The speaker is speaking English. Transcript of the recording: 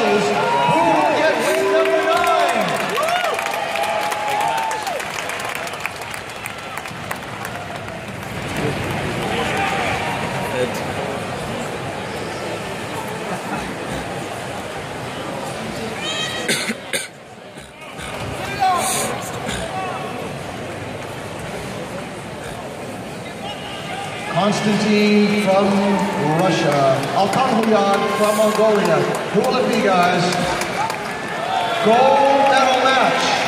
tosses. Who will get ring number 9? Konstantin from Russia, Altankhuyag from Mongolia. Who will it be, guys? Gold medal match.